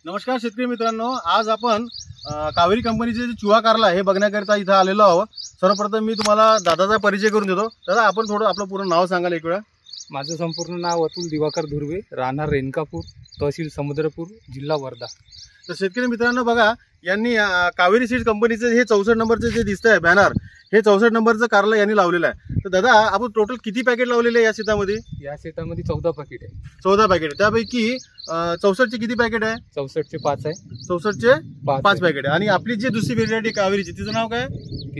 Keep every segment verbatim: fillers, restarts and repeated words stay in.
नमस्कार शेतकरी मित्रांनो, आज आपण कावेरी कंपनीचे जे चुहा कारला हे बघण्याकरिता इथं आलेलो आहोत। सर्वप्रथम मी तुम्हाला दादाचा परिचय करून देतो। दादा, आपण थोडं आपलं पूर्ण नाव सांगाल एक वेळा? माझं संपूर्ण नाव अतुल दिवाकर धुर्वे, राहणार रेणकापूर, तहसील समुद्रपूर, जिल्हा वर्धा। तर शेतकरी मित्रांनो बघा, यांनी कावेरी सीड्स कंपनीचे हे चौसष्ट नंबरचे जे दिसतंय बॅनर, हे चौसष्ट नंबरचं कारला यांनी लावलेलं आहे। तर दादा, आपण टोटल किती पॅकेट लावलेले आहे या शेतामध्ये? या शेतामध्ये चौदा पॅकेट आहे। चौदा पॅकेट, त्यापैकी चौसष्टचे किती पॅकेट आहे? चौसष्टचे पाच आहे। चौसष्टचे पाच पॅकेट आहे। आणि आपली जी दुसरी व्हेरायटी कावेरीची, तिचं नाव काय?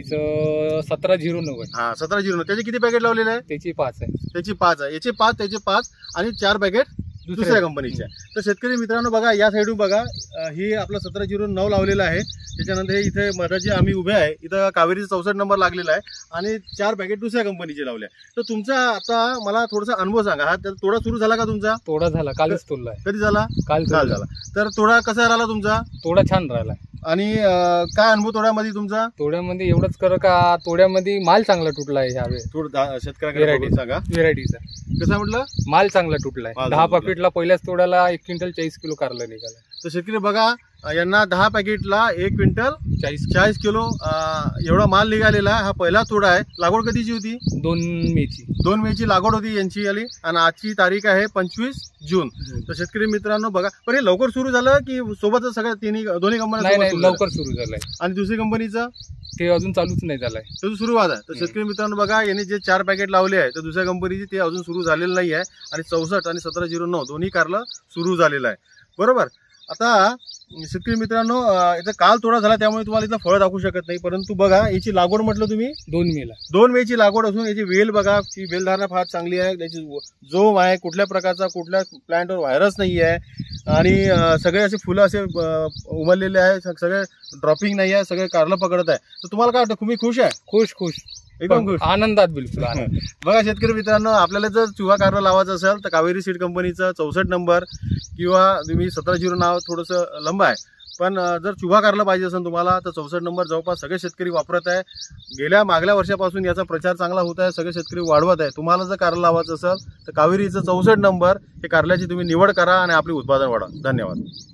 तिचं सतरा झिरो नऊ आहे। हा, सतरा झिरो नऊ, त्याचे किती पॅकेट लावलेले आहे? त्याची पाच आहे। त्याची पाच आहे, याचे पाच, त्याचे पाच आणि चार पॅकेट दुसऱ्या कंपनीचे आहे। तर शेतकरी मित्रांनो बघा, या साईडून बघा, ही आपला सतरा झिरो नऊ लावलेला आहे। त्याच्यानंतर हे इथे मधाचे आम्ही उभे आहे, इथं कावेरीचा चौसष्ट नंबर लागलेला आहे आणि चार पॅकेट दुसऱ्या कंपनीचे लावले आहे। तर तुमचा आता मला थोडासा अनुभव सांगा, हा तोडा सुरू झाला का तुमचा? तोडा झाला, कालच तोडला आहे। कधी झाला? काल काल झाला। तर तोडा कसा राहिला तुमचा? तोडा छान राहिला। आणि काय अनुभव तोड्यामध्ये तुमचा? तोड्यामध्ये एवढंच कर का, तोड्यामध्ये माल चांगला तुटला आहे ह्यावेळी। थोडं शेतकऱ्याकडे सांगा व्हेरायटीचा कसं म्हटलं? माल चांगला तुटलाय। दहा पॅकेटला पहिल्याच तोड्याला एक क्विंटल चाळीस किलो कारला निघाला। तर शेतकरी बघा, यांना दहा पॅकेटला एक क्विंटल चाळीस चाळीस किलो एवढा माल निघालेला हा पहिला तोडा आहे। लागवड कधीची होती? दोन मेची दोन मेची लागवड होती यांची आली आणि आजची तारीख आहे पंचवीस जून। तर शेतकरी मित्रांनो बघा, पण हे लवकर सुरू झालं की सोबतच सगळ्या तिन्ही दोन्ही कंपन्या? लवकर सुरू झालंय। आणि दुसरी कंपनीचं ते अजून चालूच नाही झालंय, अजून सुरुवात आहे। तर शेतकरी मित्रांनो बघा, यांनी जे चार पॅकेट लावले आहे तर दुसऱ्या कंपनीची ते अजून सुरू झालेलं नाही आहे। आणि चौसष्ट आणि सतरा झिरो नऊ दोन्ही कारला सुरू झालेलं आहे, बरोबर। आता शेतकरी मित्रांनो, इथं काल तोडा झाला त्यामुळे तुम्हाला इथं फळ दाखवू शकत नाही, परंतु बघा याची लागवड म्हटलं तुम्ही दोन मेला दोन मेची लागवड असून याची वेल बघा, की वेल धारणा फार चांगली आहे। त्याची जोम आहे, कुठल्या प्रकारचा कुठल्या प्लांटवर व्हायरस नाही आहे आणि सगळे असे फुलं असे उमललेले आहे, सगळे ड्रॉपिंग नाही आहे, सगळे कारलं पकडत आहे। तर तुम्हाला काय वाटतं, तुम्ही खुश आहे? खुश खुश एकदम खुश, आनंदात, बिलकुल आनंद। बघा शेतकरी मित्रांनो, आपल्याला जर चुहा कारला लावायचं असेल तर कावेरी सीड कंपनीचं चौसष्ट नंबर किंवा तुम्ही सतरा झिरो नाव थोडंसं लंब आहे, पण जर चुहा कारला पाहिजे असेल तुम्हाला तर चौसष्ट नंबर जवळपास सगळे शेतकरी वापरत आहे। गेल्या मागल्या वर्षापासून याचा प्रचार चांगला होत आहे, सगळे शेतकरी वाढवत आहे। तुम्हाला जर कारला लावायचं असेल तर कावेरीचं चौसष्ट नंबर हे कारल्याची तुम्ही निवड करा आणि आपले उत्पादन वाढवा। धन्यवाद।